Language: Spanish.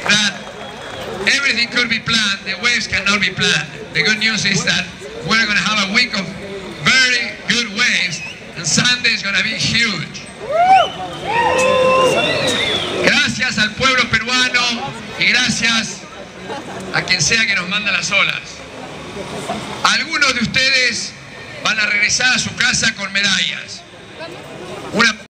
that everything could be planned, the waves cannot be planned. The good news is that we're going to have a week of very good waves, and Sunday is going to be huge. Gracias al pueblo peruano y gracias a quien sea que nos manda las olas. Algunos de ustedes van a regresar a su casa con medallas. Una